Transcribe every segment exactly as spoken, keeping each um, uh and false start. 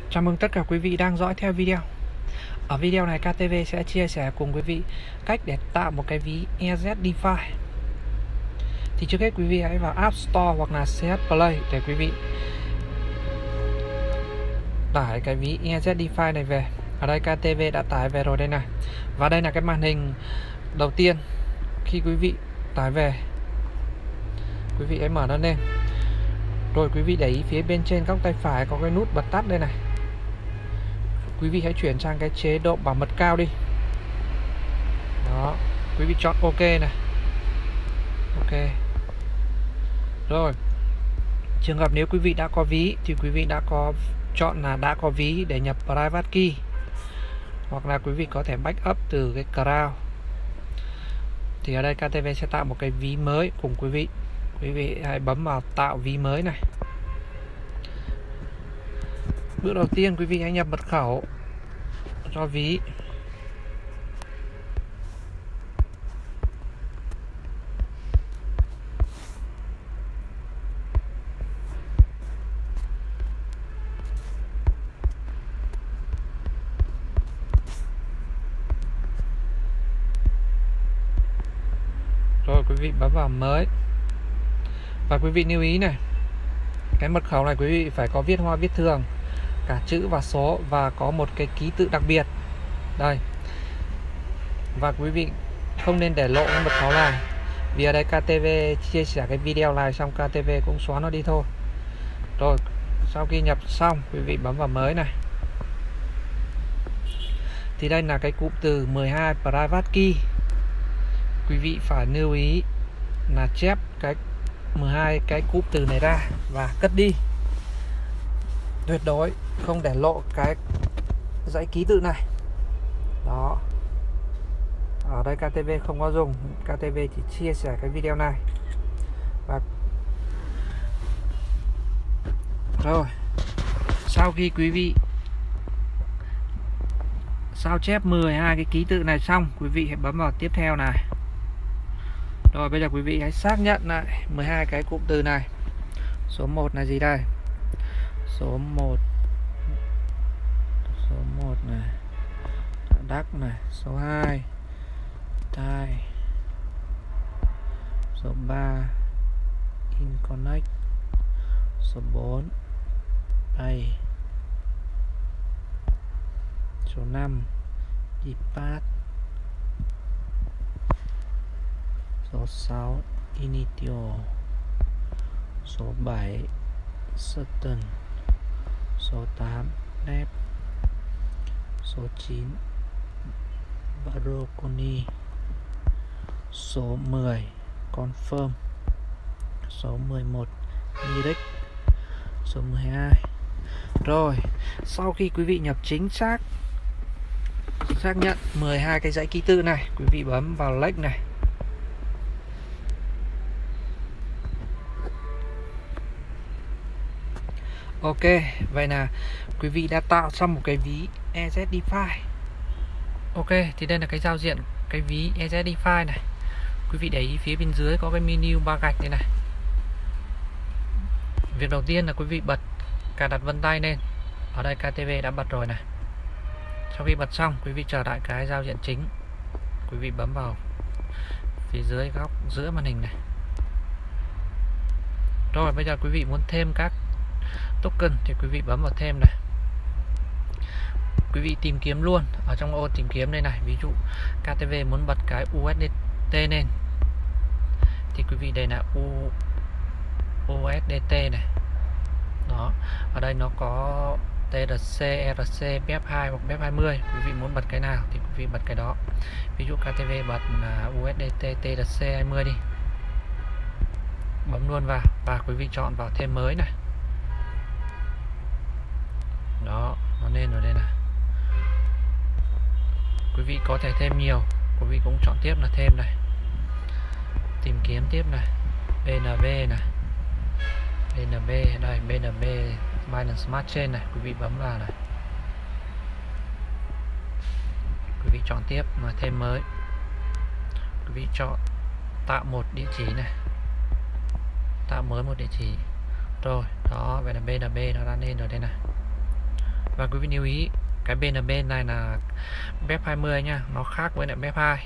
Chào mừng tất cả quý vị đang dõi theo video. Ở video này ca tê vê sẽ chia sẻ cùng quý vị cách để tạo một cái ví e zét DeFi. Thì trước hết quý vị hãy vào App Store hoặc là xê hát Play để quý vị tải cái ví e zét DeFi này về. Ở đây ca tê vê đã tải về rồi đây này. Và đây là cái màn hình đầu tiên khi quý vị tải về. Quý vị hãy mở nó lên. Rồi quý vị để ý phía bên trên góc tay phải có cái nút bật tắt đây này. Quý vị hãy chuyển sang cái chế độ bảo mật cao đi. Đó, quý vị chọn OK này. OK. Rồi. Trường hợp nếu quý vị đã có ví thì quý vị đã có chọn là đã có ví để nhập private key. Hoặc là quý vị có thể backup từ cái cloud. Thì ở đây ca tê vê sẽ tạo một cái ví mới cùng quý vị. Quý vị hãy bấm vào tạo ví mới này. Bước đầu tiên quý vị hãy nhập mật khẩu cho ví. Rồi quý vị bấm vào mới. Và quý vị lưu ý này, cái mật khẩu này quý vị phải có viết hoa viết thường, cả chữ và số, và có một cái ký tự đặc biệt đây. Và quý vị không nên để lộ cái mật khẩu này, vì ở đây ca tê vê chia sẻ cái video này xong ca tê vê cũng xóa nó đi thôi. Rồi sau khi nhập xong quý vị bấm vào mới này. Thì đây là cái cụm từ mười hai private key. Quý vị phải lưu ý là chép cái mười hai cái cụm từ này ra và cất đi. Tuyệt đối không để lộ cái dãy ký tự này. Đó. Ở đây ca tê vê không có dùng, ca tê vê chỉ chia sẻ cái video này. Và rồi, sau khi quý vị sao chép mười hai cái ký tự này xong, quý vị hãy bấm vào tiếp theo này. Rồi bây giờ quý vị hãy xác nhận lại mười hai cái cụm từ này. Số một là gì đây? Số một. Số một này. Đắc này, số hai. Tai. Số ba. Inconnect. Số bốn. Đây. Số năm. Depart. Số sáu Initio. Số bảy Certain. Số tám Nep. Số chín Baroconi. Số mười Confirm. Số mười một Direct. Số mười hai. Rồi, sau khi quý vị nhập chính xác xác nhận mười hai cái dãy ký tự này, quý vị bấm vào Next này. Ok, vậy là quý vị đã tạo xong một cái ví e zét DeFi. Ok, thì đây là cái giao diện cái ví e zét DeFi này. Quý vị để ý phía bên dưới có cái menu ba gạch đây này. Việc đầu tiên là quý vị bật cài đặt vân tay lên. Ở đây ca tê vê đã bật rồi này. Sau khi bật xong, quý vị trở lại cái giao diện chính. Quý vị bấm vào phía dưới góc giữa màn hình này. Rồi bây giờ quý vị muốn thêm các token thì quý vị bấm vào thêm này. Quý vị tìm kiếm luôn ở trong ô tìm kiếm đây này. Ví dụ ca tê vê muốn bật cái u ét đê tê lên thì quý vị đây là U, u ét đê tê này. Đó, ở đây nó có tê rờ xê, e rờ xê, bê ép hai hoặc bê ép hai mươi. Quý vị muốn bật cái nào thì quý vị bật cái đó. Ví dụ ca tê vê bật là u ét đê tê, tê rờ xê hai mươi đi. Bấm luôn vào và quý vị chọn vào thêm mới này. Đó, nó lên rồi đây này. Quý vị có thể thêm nhiều, quý vị cũng chọn tiếp là thêm này. Tìm kiếm tiếp này, bê en bê này, bê en bê đây, bê en bê Binance Smart Chain này, quý vị bấm vào này. Quý vị chọn tiếp mà thêm mới. Quý vị chọn tạo một địa chỉ này, tạo mới một địa chỉ. Rồi, đó, vậy là bê en bê nó đã lên rồi đây này. Và quý vị lưu ý cái bê en bê này là bê ép hai mươi nha, nó khác với lại bê ép hai.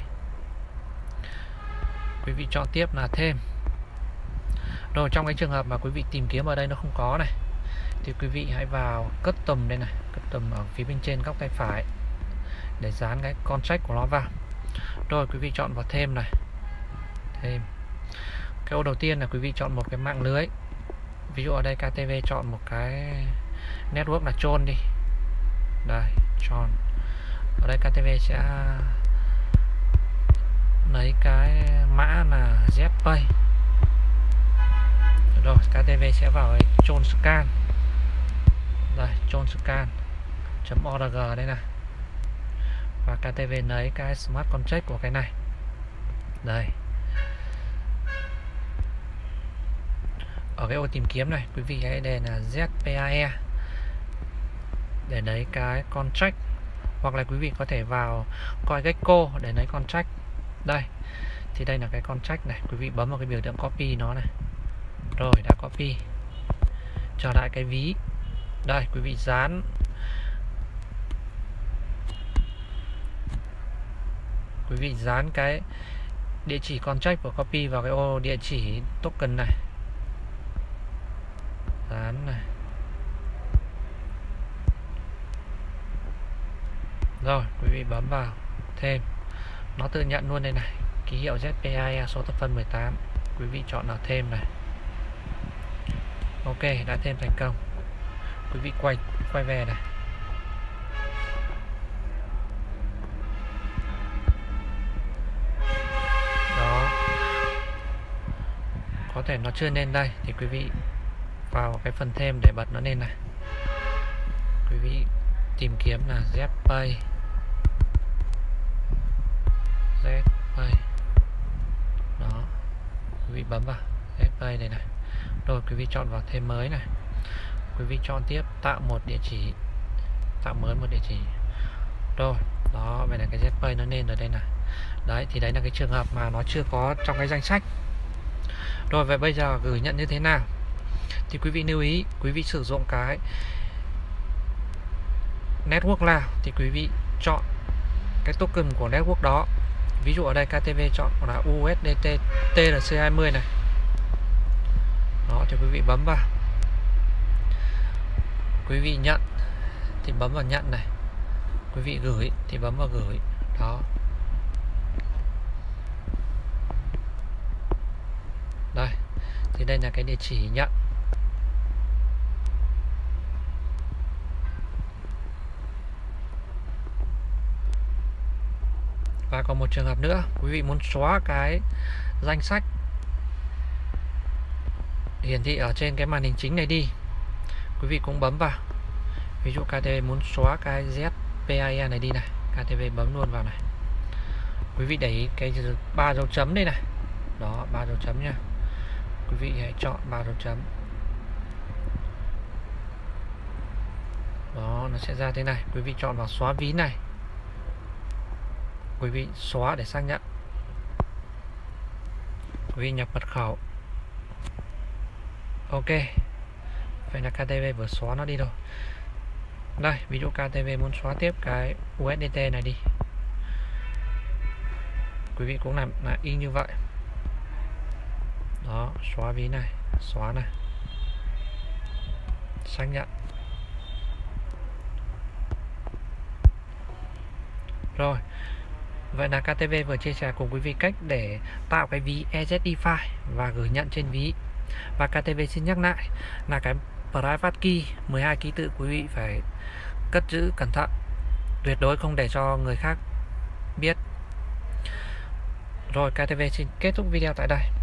Quý vị chọn tiếp là thêm. Rồi trong cái trường hợp mà quý vị tìm kiếm ở đây nó không có này thì quý vị hãy vào custom đây này, custom ở phía bên trên góc tay phải để dán cái contract của nó vào. Rồi quý vị chọn vào thêm này, thêm. Cái ô đầu tiên là quý vị chọn một cái mạng lưới. Ví dụ ở đây ca tê vê chọn một cái network là Tron đi. Đây, Tron. Ở đây ca tê vê sẽ lấy cái mã là Zpay. Rồi ca tê vê sẽ vào Tron scan. Đây, Tron scan .org đây này. Và ca tê vê lấy cái smart contract của cái này. Đây. Ở cái ô tìm kiếm này, quý vị hãy đề là Zpae để lấy cái contract, hoặc là quý vị có thể vào coi Gecko để lấy contract. Đây. Thì đây là cái contract này, quý vị bấm vào cái biểu tượng copy nó này. Rồi đã copy. Trở lại cái ví. Đây, quý vị dán. Quý vị dán cái địa chỉ contract của copy vào cái ô địa chỉ token này. Dán này. Rồi, quý vị bấm vào thêm. Nó tự nhận luôn đây này, ký hiệu Zpae số thập phân mười tám. Quý vị chọn là thêm này. Ok, đã thêm thành công. Quý vị quay quay về này. Đó. Có thể nó chưa lên đây thì quý vị vào cái phần thêm để bật nó lên này. Quý vị tìm kiếm là Zpay. Zpay. Đó. Quý vị bấm vào Zpay đây này. Rồi quý vị chọn vào thêm mới này. Quý vị chọn tiếp tạo một địa chỉ. Tạo mới một địa chỉ. Rồi, đó, vậy là cái Zpay nó lên ở đây này. Đấy, thì đấy là cái trường hợp mà nó chưa có trong cái danh sách. Rồi, vậy bây giờ gửi nhận như thế nào? Thì quý vị lưu ý, quý vị sử dụng cái network nào thì quý vị chọn cái token của network đó. Ví dụ ở đây ca tê vê chọn là u ét đê tê tê lờ xê hai mươi này. Đó, thì quý vị bấm vào. Quý vị nhận thì bấm vào nhận này. Quý vị gửi thì bấm vào gửi. Đó. Đây. Thì đây là cái địa chỉ nhận. Và còn một trường hợp nữa, quý vị muốn xóa cái danh sách hiển thị ở trên cái màn hình chính này đi, quý vị cũng bấm vào. Ví dụ ca tê vê muốn xóa cái Zpae này đi này, ca tê vê bấm luôn vào này. Quý vị để ý cái ba dấu chấm đây này. Đó, ba dấu chấm nha. Quý vị hãy chọn ba dấu chấm. Đó, nó sẽ ra thế này. Quý vị chọn vào xóa ví này. Quý vị xóa để xác nhận. Quý vị nhập mật khẩu. Ok. Vậy là ca tê vê vừa xóa nó đi rồi. Đây, ví dụ ca tê vê muốn xóa tiếp cái u ét đê tê này đi. Quý vị cũng làm là y như vậy. Đó, xóa ví này, xóa này. Xác nhận. Rồi. Vậy là ca tê vê vừa chia sẻ cùng quý vị cách để tạo cái ví e zét đê file và gửi nhận trên ví. Và ca tê vê xin nhắc lại là cái private key mười hai ký tự quý vị phải cất giữ cẩn thận, tuyệt đối không để cho người khác biết. Rồi, ca tê vê xin kết thúc video tại đây.